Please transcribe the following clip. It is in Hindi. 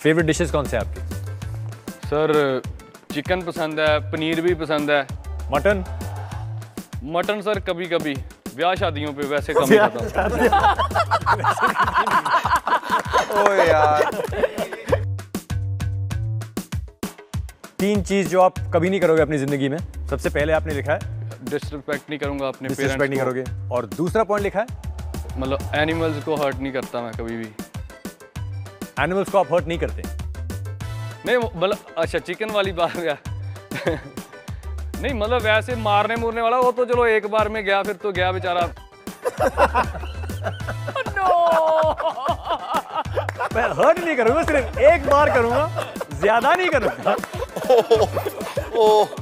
फेवरेट डिशेस कौन से हैं आपके? सर चिकन पसंद है, पनीर भी पसंद है। मटन? मटन सर कभी कभी ब्याह शादियों पे, वैसे कम ही खाता हूं। ओ यार, 3 चीज जो आप कभी नहीं करोगे अपनी जिंदगी में। सबसे पहले आपने लिखा है डिसरिस्पेक्ट नहीं करूंगा अपने डिसरिस्पेक्ट पेरेंट्स नहीं को। करोगे, और दूसरा पॉइंट लिखा है मतलब एनिमल्स को हर्ट नहीं करता मैं कभी भी। एनिमल्स को आप हर्ट नहीं करते। नहीं मतलब अच्छा चिकन वाली बात गया नहीं मतलब वैसे मारने मुरने वाला वो तो चलो एक बार में गया, फिर तो गया बेचारा। मैं हर्ट नहीं करूंगा, सिर्फ एक बार करूंगा, ज्यादा नहीं करूंगा।